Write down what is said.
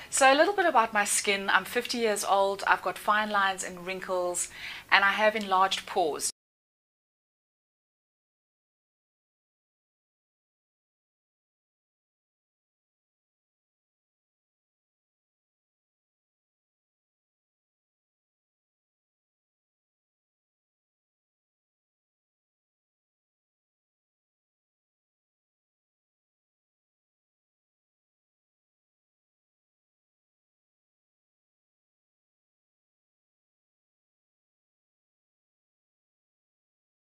So a little bit about my skin. I'm 50 years old. I've got fine lines and wrinkles, and I have enlarged pores.